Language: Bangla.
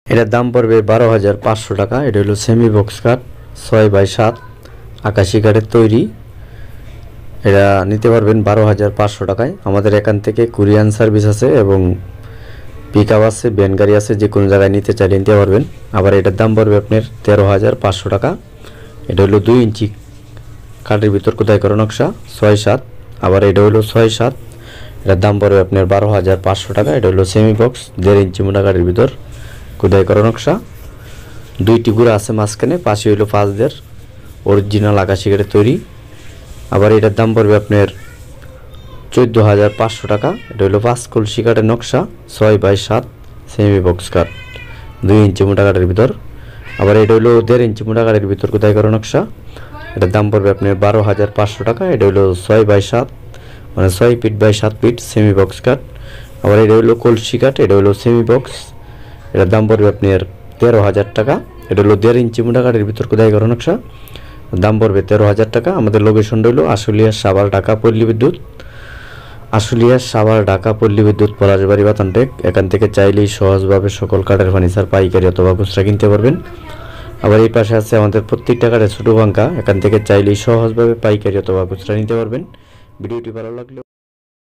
এটার দাম পড়বে 12,500 টাকা। এটা হলো সেমি বক্স কাঠ 6x7 আকাশি কাঠের তৈরি। এটা নিতে পারবেন 12,500 টাকায়। আমাদের এখান থেকে কুরিয়ান সার্ভিস আছে এবং পিকআপ আছে, ভ্যান গাড়ি আছে, যে কোনো জায়গায় নিতে চাইলে নিতে পারবেন। আবার এটার দাম পড়বে আপনার 13,500 টাকা। এটা হলো 2 ইঞ্চি কাঠের ভিতর খোদাই করা নকশা 6-7। আবার এটা হলো 6-7, এটার দাম পড়বে আপনার 12,500 টাকা। এটা হলো সেমি বক্স 1.5 ইঞ্চি মোটা কাঠের ভিতর খোদাই করা নকশা। 2টি গুঁড়া আছে মাঝখানে, পাশে হলো 5 অরিজিনাল আকাশি কাঠের তৈরি। আবার এটার দাম পড়বে আপনার 14,500 টাকা। এটা হলো 5 কলসি কাঠের নকশা 6x7 সেমি বক্স কাঠ 2 ইঞ্চি মোটা কাঠের ভিতর। আবার এটা হলো 1.5 ইঞ্চি মোটা কাঠের ভিতর খোদাই করা নকশা। এটার দাম পড়বে আপনার 12,500 টাকা। এটা হলো 6x7 মানে 6 feet by 7 feet semi box কাঠ। আবার এটা হলো কলসি কাঠ, এটা হলো সেমি বক্স। এটার দাম পড়বে আপনার 13,000 টাকা। এটা হলো 1.5 ইঞ্চি মোটা কাঠের ভিতর খোদাই করা নকশা, দাম পড়বে 13,000 টাকা। আমাদের লোকেশনটা হলো আশুলিয়া সাভার ঢাকা পল্লী বিদ্যুৎ, আশুলিয়া সাভার ঢাকা পল্লী বিদ্যুৎ পলাশবাড়ি বাতানটেক। এখান থেকে চাইলেই সহজভাবে সকল কাঠের ফার্নিচার পাইকারি অথবা খুচরা কিনতে পারবেন। আবার এই পাশে আছে আমাদের প্রত্যেকটা কাঠের ছোটো ভাঙ্গা, এখান থেকে চাইলেই সহজভাবে পাইকারি অথবা খুচরা নিতে পারবেন। ভিডিওটি ভালো লাগলে